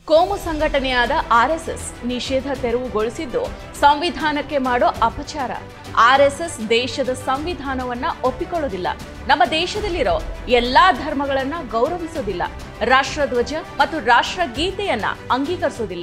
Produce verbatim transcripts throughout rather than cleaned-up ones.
ಕೋಮು ಸಂಘಟನೆಯಾದ ಆರ್ಎಸ್ಎಸ್ ನಿಷೇಧ ತೆರವುಗೊಳಿಸಿದ್ದು ಸಂವಿಧಾನಕ್ಕೆ ಮಾಡೋ ಅಪಚಾರ. ಆರ್ಎಸ್ಎಸ್ ದೇಶದ ಸಂವಿಧಾನವನ್ನ ಒಪ್ಪಿಕೊಳ್ಳೋದಿಲ್ಲ. ನಮ್ಮ ದೇಶದಲ್ಲಿರೋ ಎಲ್ಲಾ ಧರ್ಮಗಳನ್ನ ಗೌರವಿಸೋದಿಲ್ಲ. ರಾಷ್ಟ್ರಧ್ವಜ ಮತ್ತು ರಾಷ್ಟ್ರಗೀತೆಯನ್ನ ಅಂಗೀಕರಿಸೋದಿಲ್ಲ.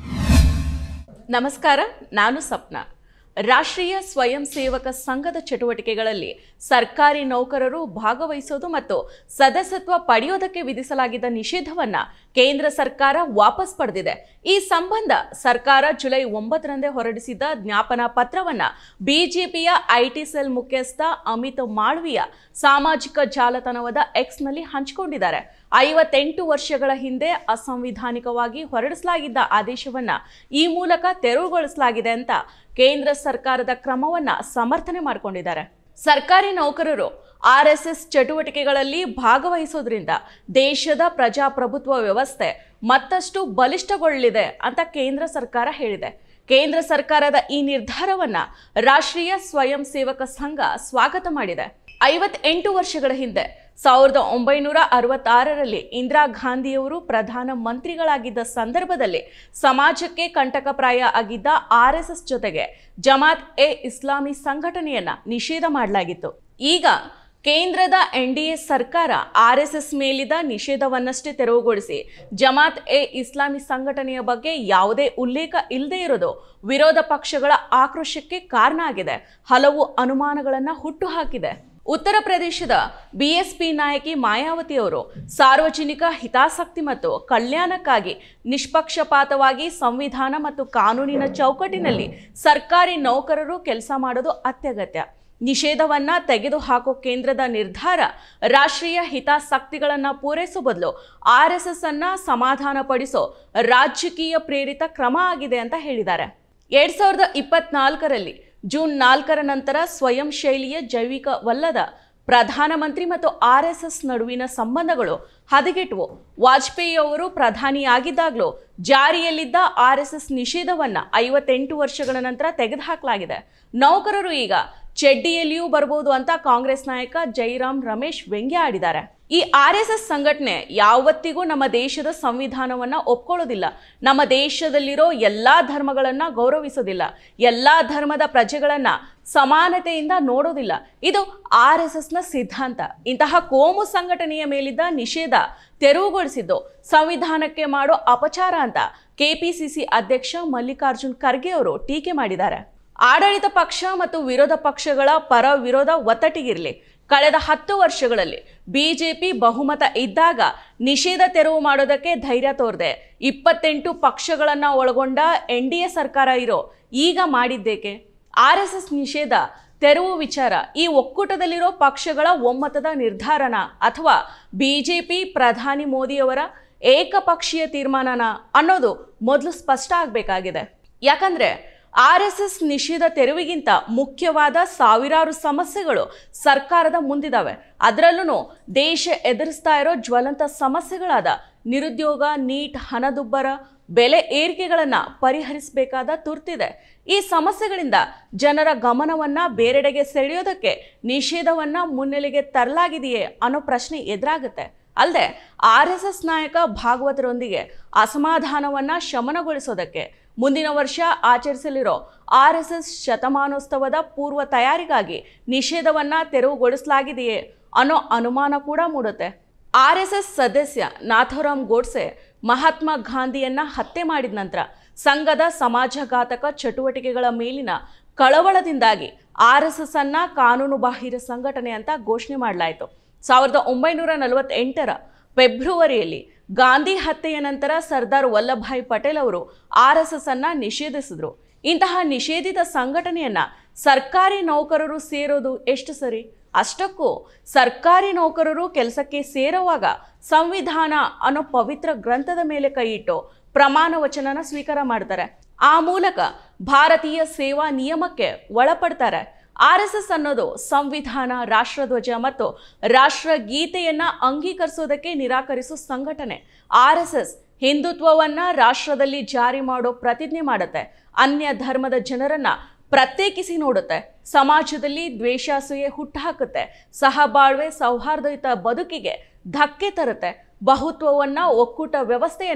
ನಮಸ್ಕಾರ, ನಾನು ಸಪ್ನಾ. ರಾಷ್ಟ್ರೀಯ ಸ್ವಯಂ ಸೇವಕ ಸಂಘದ ಚಟುವಟಿಕೆಗಳಲ್ಲಿ ಸರ್ಕಾರಿ ನೌಕರರು ಭಾಗವಹಿಸೋದು ಮತ್ತು ಸದಸ್ಯತ್ವ ಪಡೆಯೋದಕ್ಕೆ ವಿಧಿಸಲಾಗಿದ್ದ ನಿಷೇಧವನ್ನ ಕೇಂದ್ರ ಸರ್ಕಾರ ವಾಪಸ್ ಪಡೆದಿದೆ. ಈ ಸಂಬಂಧ ಸರ್ಕಾರ ಜುಲೈ ಒಂಬತ್ತರಂದೇ ಹೊರಡಿಸಿದ್ದ ಜ್ಞಾಪನಾ ಪತ್ರವನ್ನ ಬಿಜೆಪಿಯ ಐಟಿ ಸೆಲ್ ಮುಖ್ಯಸ್ಥ ಅಮಿತ್ ಮಾಳವಿಯಾ ಸಾಮಾಜಿಕ ಜಾಲತಾಣವಾದ ಎಕ್ಸ್ ನಲ್ಲಿ ಹಂಚಿಕೊಂಡಿದ್ದಾರೆ. ಐವತ್ತೆಂಟು ವರ್ಷಗಳ ಹಿಂದೆ ಅಸಂವಿಧಾನಿಕವಾಗಿ ಹೊರಡಿಸಲಾಗಿದ್ದ ಆದೇಶವನ್ನ ಈ ಮೂಲಕ ತೆರವುಗೊಳಿಸಲಾಗಿದೆ ಅಂತ ಕೇಂದ್ರ ಸರ್ಕಾರದ ಕ್ರಮವನ್ನ ಸಮರ್ಥನೆ ಮಾಡಿಕೊಂಡಿದ್ದಾರೆ. ಸರ್ಕಾರಿ ನೌಕರರು ಆರ್ಎಸ್ಎಸ್ ಚಟುವಟಿಕೆಗಳಲ್ಲಿ ಭಾಗವಹಿಸೋದ್ರಿಂದ ದೇಶದ ಪ್ರಜಾಪ್ರಭುತ್ವ ವ್ಯವಸ್ಥೆ ಮತ್ತಷ್ಟು ಬಲಿಷ್ಠಗೊಳ್ಳಲಿದೆ ಅಂತ ಕೇಂದ್ರ ಸರ್ಕಾರ ಹೇಳಿದೆ. ಕೇಂದ್ರ ಸರ್ಕಾರದ ಈ ನಿರ್ಧಾರವನ್ನ ರಾಷ್ಟ್ರೀಯ ಸ್ವಯಂ ಸೇವಕ ಸಂಘ ಸ್ವಾಗತ ಮಾಡಿದೆ. ಐವತ್ತೆಂಟು ವರ್ಷಗಳ ಹಿಂದೆ ಸಾವಿರದ ಒಂಬೈನೂರ ಅರವತ್ತಾರರಲ್ಲಿ ಇಂದಿರಾ ಗಾಂಧಿಯವರು ಪ್ರಧಾನ ಮಂತ್ರಿಗಳಾಗಿದ್ದ ಸಂದರ್ಭದಲ್ಲಿ ಸಮಾಜಕ್ಕೆ ಕಂಟಕಪ್ರಾಯ ಆಗಿದ್ದ ಆರ್ಎಸ್ಎಸ್ ಜೊತೆಗೆ ಜಮಾತ್ ಎ ಇಸ್ಲಾಮಿ ಸಂಘಟನೆಯನ್ನ ನಿಷೇಧ ಮಾಡಲಾಗಿತ್ತು. ಈಗ ಕೇಂದ್ರದ ಎನ್ಡಿಎ ಸರ್ಕಾರ ಆರ್ಎಸ್ಎಸ್ ಮೇಲಿದ್ದ ನಿಷೇಧವನ್ನಷ್ಟೇ ತೆರವುಗೊಳಿಸಿ ಜಮಾತ್ ಎ ಇಸ್ಲಾಮಿ ಸಂಘಟನೆಯ ಬಗ್ಗೆ ಯಾವುದೇ ಉಲ್ಲೇಖ ಇಲ್ಲದೆ ಇರೋದು ವಿರೋಧ ಪಕ್ಷಗಳ ಆಕ್ರೋಶಕ್ಕೆ ಕಾರಣ ಆಗಿದೆ. ಹಲವು ಅನುಮಾನಗಳನ್ನ ಹುಟ್ಟುಹಾಕಿದೆ. ಉತ್ತರ ಪ್ರದೇಶದ ಬಿಎಸ್ಪಿ ನಾಯಕಿ ಮಾಯಾವತಿ ಅವರು ಸಾರ್ವಜನಿಕ ಹಿತಾಸಕ್ತಿ ಮತ್ತು ಕಲ್ಯಾಣಕ್ಕಾಗಿ ನಿಷ್ಪಕ್ಷಪಾತವಾಗಿ ಸಂವಿಧಾನ ಮತ್ತು ಕಾನೂನಿನ ಚೌಕಟ್ಟಿನಲ್ಲಿ ಸರ್ಕಾರಿ ನೌಕರರು ಕೆಲಸ ಮಾಡೋದು ಅತ್ಯಗತ್ಯ. ನಿಷೇಧವನ್ನ ತೆಗೆದುಹಾಕೋ ಕೇಂದ್ರದ ನಿರ್ಧಾರ ರಾಷ್ಟ್ರೀಯ ಹಿತಾಸಕ್ತಿಗಳನ್ನ ಪೂರೈಸೋ ಬದಲು ಆರ್ಎಸ್ಎಸ್ ಅನ್ನ ಸಮಾಧಾನಪಡಿಸೋ ರಾಜಕೀಯ ಪ್ರೇರಿತ ಕ್ರಮ ಆಗಿದೆ ಅಂತ ಹೇಳಿದ್ದಾರೆ. ಎರಡ್ ಸಾವಿರದ ಇಪ್ಪತ್ನಾಲ್ಕರಲ್ಲಿ ಜೂನ್ ನಾಲ್ಕರ ನಂತರ ಸ್ವಯಂ ಶೈಲಿಯ ಜೈವಿಕವಲ್ಲದ ಪ್ರಧಾನಮಂತ್ರಿ ಮತ್ತು ಆರ್ಎಸ್ಎಸ್ ನಡುವಿನ ಸಂಬಂಧಗಳು ಹದಗೆಟ್ಟವು. ವಾಜಪೇಯಿ ಅವರು ಪ್ರಧಾನಿಯಾಗಿದ್ದಾಗಲೂ ಜಾರಿಯಲ್ಲಿದ್ದ ಆರ್ಎಸ್ಎಸ್ ನಿಷೇಧವನ್ನ ಐವತ್ತೆಂಟು ವರ್ಷಗಳ ನಂತರ ತೆಗೆದುಹಾಕಲಾಗಿದೆ. ನೌಕರರು ಈಗ ಚೆಡ್ಡಿಯಲ್ಲಿಯೂ ಬರಬಹುದು ಅಂತ ಕಾಂಗ್ರೆಸ್ ನಾಯಕ ಜೈರಾಮ್ ರಮೇಶ್ ವ್ಯಂಗ್ಯ ಆಡಿದ್ದಾರೆ. ಈ ಆರ್ಎಸ್ಎಸ್ ಸಂಘಟನೆ ಯಾವತ್ತಿಗೂ ನಮ್ಮ ದೇಶದ ಸಂವಿಧಾನವನ್ನ ಒಪ್ಕೊಳ್ಳೋದಿಲ್ಲ. ನಮ್ಮ ದೇಶದಲ್ಲಿರೋ ಎಲ್ಲಾ ಧರ್ಮಗಳನ್ನ ಗೌರವಿಸೋದಿಲ್ಲ. ಎಲ್ಲಾ ಧರ್ಮದ ಪ್ರಜೆಗಳನ್ನ ಸಮಾನತೆಯಿಂದ ನೋಡೋದಿಲ್ಲ. ಇದು ಆರ್ಎಸ್ಎಸ್ನ ಸಿದ್ಧಾಂತ. ಇಂತಹ ಕೋಮು ಸಂಘಟನೆಯ ಮೇಲಿದ್ದ ನಿಷೇಧ ತೆರವುಗೊಳಿಸಿದ್ದು ಸಂವಿಧಾನಕ್ಕೆ ಮಾಡೋ ಅಪಚಾರ ಅಂತ ಕೆಪಿಸಿಸಿ ಅಧ್ಯಕ್ಷ ಮಲ್ಲಿಕಾರ್ಜುನ್ ಖರ್ಗೆ ಅವರು ಟೀಕೆ ಮಾಡಿದ್ದಾರೆ. ಆಡಳಿತ ಪಕ್ಷ ಮತ್ತು ವಿರೋಧ ಪಕ್ಷಗಳ ಪರ ವಿರೋಧ ಒತ್ತಟ್ಟಿಗಿರಲಿ. ಕಳೆದ ಹತ್ತು ವರ್ಷಗಳಲ್ಲಿ ಬಿಜೆಪಿ ಬಹುಮತ ಇದ್ದಾಗ ನಿಷೇಧ ತೆರವು ಮಾಡೋದಕ್ಕೆ ಧೈರ್ಯ ತೋರದೆ ಇಪ್ಪತ್ತೆಂಟು ಪಕ್ಷಗಳನ್ನ ಒಳಗೊಂಡ ಎನ್ ಡಿ ಎ ಸರ್ಕಾರ ಇರೋ ಈಗ ಮಾಡಿದ್ದೇಕೆ? ಆರ್ಎಸ್ಎಸ್ ನಿಷೇಧ ತೆರವು ವಿಚಾರ ಈ ಒಕ್ಕೂಟದಲ್ಲಿರೋ ಪಕ್ಷಗಳ ಒಮ್ಮತದ ನಿರ್ಧಾರನ ಅಥವಾ ಬಿಜೆಪಿ ಪ್ರಧಾನಿ ಮೋದಿಯವರ ಏಕಪಕ್ಷೀಯ ತೀರ್ಮಾನನ ಅನ್ನೋದು ಮೊದಲು ಸ್ಪಷ್ಟ ಆಗಬೇಕಾಗಿದೆ. ಯಾಕಂದ್ರೆ ಆರ್ಎಸ್ಎಸ್ ನಿಷೇಧ ತೆರವಿಗಿಂತ ಮುಖ್ಯವಾದ ಸಾವಿರಾರು ಸಮಸ್ಯೆಗಳು ಸರ್ಕಾರದ ಮುಂದಿದ್ದಾವೆ. ಅದರಲ್ಲೂ ದೇಶ ಎದುರಿಸ್ತಾ ಇರೋ ಜ್ವಲಂತ ಸಮಸ್ಯೆಗಳಾದ ನಿರುದ್ಯೋಗ, ನೀಟ್, ಹಣದುಬ್ಬರ, ಬೆಲೆ ಏರಿಕೆಗಳನ್ನ ಪರಿಹರಿಸಬೇಕಾದ ತುರ್ತಿದೆ. ಈ ಸಮಸ್ಯೆಗಳಿಂದ ಜನರ ಗಮನವನ್ನ ಬೇರೆಡೆಗೆ ಸೆಳೆಯೋದಕ್ಕೆ ನಿಷೇಧವನ್ನ ಮುನ್ನೆಲೆಗೆ ತರಲಾಗಿದೆಯೇ ಅನ್ನೋ ಪ್ರಶ್ನೆ ಎದುರಾಗುತ್ತೆ. ಅಲ್ಲದೆ ಆರ್ಎಸ್ಎಸ್ ನಾಯಕ ಭಾಗವತರೊಂದಿಗೆ ಅಸಮಾಧಾನವನ್ನ ಶಮನಗೊಳಿಸೋದಕ್ಕೆ ಮುಂದಿನ ವರ್ಷ ಆಚರಿಸಲಿರೋ ಆರ್ಎಸ್ಎಸ್ ಶತಮಾನೋತ್ಸವದ ಪೂರ್ವ ತಯಾರಿಗಾಗಿ ನಿಷೇಧವನ್ನ ತೆರವುಗೊಳಿಸಲಾಗಿದೆಯೇ ಅನ್ನೋ ಅನುಮಾನ ಕೂಡ ಮೂಡುತ್ತೆ. ಆರ್ಎಸ್ಎಸ್ ಸದಸ್ಯ ನಾಥೂರಾಮ್ ಗೋಡ್ಸೆ ಮಹಾತ್ಮ ಗಾಂಧಿಯನ್ನ ಹತ್ಯೆ ಮಾಡಿದ ನಂತರ ಸಂಘದ ಸಮಾಜಘಾತಕ ಚಟುವಟಿಕೆಗಳ ಮೇಲಿನ ಕಳವಳದಿಂದಾಗಿ ಆರ್ಎಸ್ಎಸ್ ಅನ್ನ ಕಾನೂನು ಬಾಹಿರ ಸಂಘಟನೆ ಅಂತ ಘೋಷಣೆ ಮಾಡಲಾಯಿತು. ಸಾವಿರದ ಒಂಬೈನೂರ ನಲವತ್ತೆಂಟರ ಫೆಬ್ರವರಿಯಲ್ಲಿ ಗಾಂಧಿ ಹತ್ಯೆಯ ನಂತರ ಸರ್ದಾರ್ ವಲ್ಲಭಾಯ್ ಪಟೇಲ್ ಅವರು ಆರ್ಎಸ್ಎಸ್ ಅನ್ನ ನಿಷೇಧಿಸಿದ್ರು. ಇಂತಹ ನಿಷೇಧಿತ ಸಂಘಟನೆಯನ್ನ ಸರ್ಕಾರಿ ನೌಕರರು ಸೇರೋದು ಎಷ್ಟು ಸರಿ? ಅಷ್ಟಕ್ಕೂ ಸರ್ಕಾರಿ ನೌಕರರು ಕೆಲಸಕ್ಕೆ ಸೇರುವಾಗ ಸಂವಿಧಾನ ಅನ್ನೋ ಪವಿತ್ರ ಗ್ರಂಥದ ಮೇಲೆ ಕೈ ಇಟ್ಟು ಪ್ರಮಾಣ ವಚನನ ಸ್ವೀಕಾರ ಮಾಡ್ತಾರೆ. ಆ ಮೂಲಕ ಭಾರತೀಯ ಸೇವಾ ನಿಯಮಕ್ಕೆ ಒಳಪಡ್ತಾರೆ. ಆರ್ಎಸ್ಎಸ್ ಅನ್ನೋದು ಸಂವಿಧಾನ, ರಾಷ್ಟ್ರಧ್ವಜ ಮತ್ತು ರಾಷ್ಟ್ರಗೀತೆಯನ್ನ ಅಂಗೀಕರಿಸೋದಕ್ಕೆ ನಿರಾಕರಿಸೋ ಸಂಘಟನೆ. ಆರ್ಎಸ್ಎಸ್ ಹಿಂದುತ್ವವನ್ನ ರಾಷ್ಟ್ರದಲ್ಲಿ ಜಾರಿ ಮಾಡೋ ಪ್ರತಿಜ್ಞೆ ಮಾಡುತ್ತೆ. ಅನ್ಯ ಧರ್ಮದ ಜನರನ್ನ ಪ್ರತ್ಯೇಕಿಸಿ ನೋಡುತ್ತೆ. ಸಮಾಜದಲ್ಲಿ ದ್ವೇಷಾಸೂಯೆ ಹುಟ್ಟುಹಾಕುತ್ತೆ. ಸಹಬಾಳ್ವೆ, ಸೌಹಾರ್ದಯುತ ಬದುಕಿಗೆ ಧಕ್ಕೆ ತರುತ್ತೆ. ಬಹುತ್ವವನ್ನ, ಒಕ್ಕೂಟ ವ್ಯವಸ್ಥೆಯನ್ನ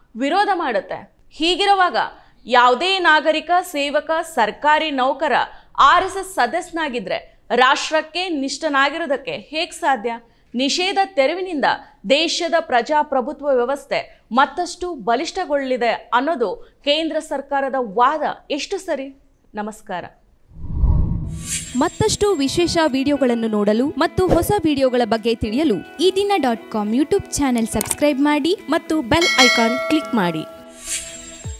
ವಿರೋಧ ಮಾಡುತ್ತೆ. ಹೀಗಿರುವಾಗ ಯಾವುದೇ ನಾಗರಿಕ ಸೇವಕ ಸರ್ಕಾರಿ ನೌಕರ ಆರ್ ಎಸ್ ಎಸ್ ಸದಸ್ಯನಾಗಿದ್ರೆ ರಾಷ್ಟ್ರಕ್ಕೆ ನಿಷ್ಠನಾಗಿರೋದಕ್ಕೆ ಹೇಗೆ ಸಾಧ್ಯ? ನಿಷೇಧ ತೆರವಿನಿಂದ ದೇಶದ ಪ್ರಜಾಪ್ರಭುತ್ವ ವ್ಯವಸ್ಥೆ ಮತ್ತಷ್ಟು ಬಲಿಷ್ಠಗೊಳ್ಳಲಿದೆ ಅನ್ನೋದು ಕೇಂದ್ರ ಸರ್ಕಾರದ ವಾದ ಎಷ್ಟು ಸರಿ? ನಮಸ್ಕಾರ. ಮತ್ತಷ್ಟು ವಿಶೇಷ ವಿಡಿಯೋಗಳನ್ನು ನೋಡಲು ಮತ್ತು ಹೊಸ ವಿಡಿಯೋಗಳ ಬಗ್ಗೆ ತಿಳಿಯಲು ಈ ದಿನ dot com YouTube channel subscribe ಮಾಡಿ ಮತ್ತು ಬೆಲ್ ಐಕಾನ್ ಕ್ಲಿಕ್ ಮಾಡಿ.